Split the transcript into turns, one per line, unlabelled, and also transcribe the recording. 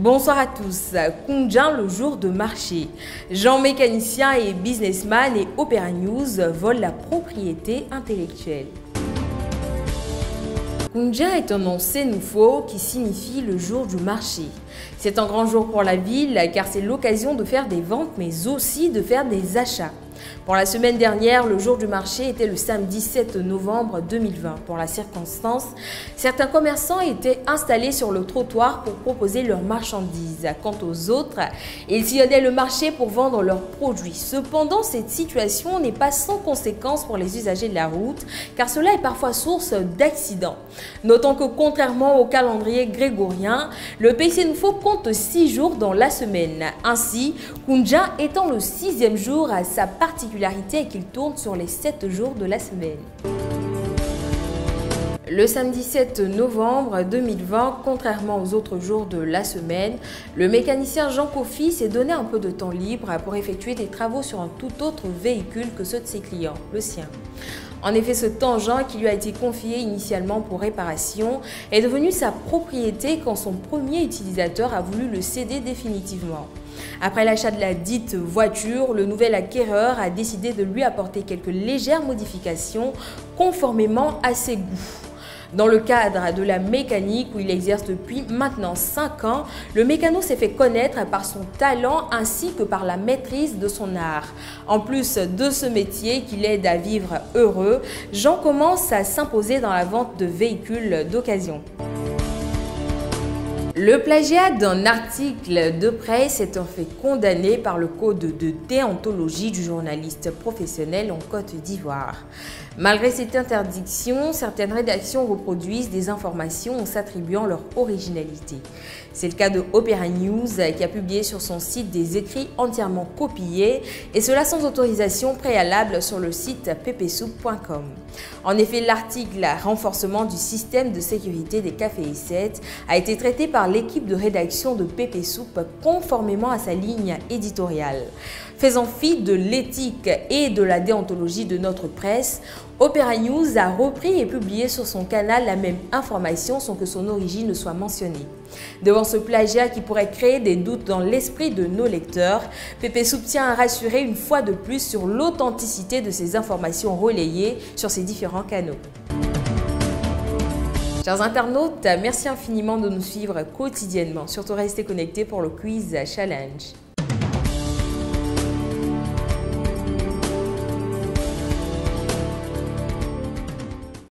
Bonsoir à tous. Koundja, le jour de marché. Jean mécanicien et businessman et Opéra News volent la propriété intellectuelle. Koundja est un nom sénoufo qui signifie le jour du marché. C'est un grand jour pour la ville car c'est l'occasion de faire des ventes mais aussi de faire des achats. Pour la semaine dernière, le jour du marché était le samedi 7 novembre 2020. Pour la circonstance, certains commerçants étaient installés sur le trottoir pour proposer leurs marchandises. Quant aux autres, ils sillonnaient le marché pour vendre leurs produits. Cependant, cette situation n'est pas sans conséquences pour les usagers de la route, car cela est parfois source d'accidents. Notons que contrairement au calendrier grégorien, le pays sénoufo compte 6 jours dans la semaine. Ainsi, Koundja étant le 6e jour à sa particularité est qu'il tourne sur les 7 jours de la semaine. Le samedi 7 novembre 2020, contrairement aux autres jours de la semaine, le mécanicien Jean Kofi s'est donné un peu de temps libre pour effectuer des travaux sur un tout autre véhicule que ceux de ses clients, le sien. En effet, ce tangent qui lui a été confié initialement pour réparation est devenu sa propriété quand son premier utilisateur a voulu le céder définitivement. Après l'achat de la dite voiture, le nouvel acquéreur a décidé de lui apporter quelques légères modifications conformément à ses goûts. Dans le cadre de la mécanique où il exerce depuis maintenant 5 ans, le mécano s'est fait connaître par son talent ainsi que par la maîtrise de son art. En plus de ce métier qui l'aide à vivre heureux, Jean commence à s'imposer dans la vente de véhicules d'occasion. Le plagiat d'un article de presse est un fait condamné par le code de déontologie du journaliste professionnel en Côte d'Ivoire. Malgré cette interdiction, certaines rédactions reproduisent des informations en s'attribuant leur originalité. C'est le cas de Opéra News qui a publié sur son site des écrits entièrement copiés et cela sans autorisation préalable sur le site ppsoup.com. En effet, l'article « Renforcement du système de sécurité des cafés-ecettes » a été traité par l'équipe de rédaction de ppsoup conformément à sa ligne éditoriale. Faisant fi de l'éthique et de la déontologie de notre presse, Opéra News a repris et publié sur son canal la même information sans que son origine ne soit mentionnée. Devant ce plagiat qui pourrait créer des doutes dans l'esprit de nos lecteurs, ppsoup tient à rassurer une fois de plus sur l'authenticité de ces informations relayées sur ces différents canaux. Chers internautes, merci infiniment de nous suivre quotidiennement. Surtout restez connectés pour le quiz challenge.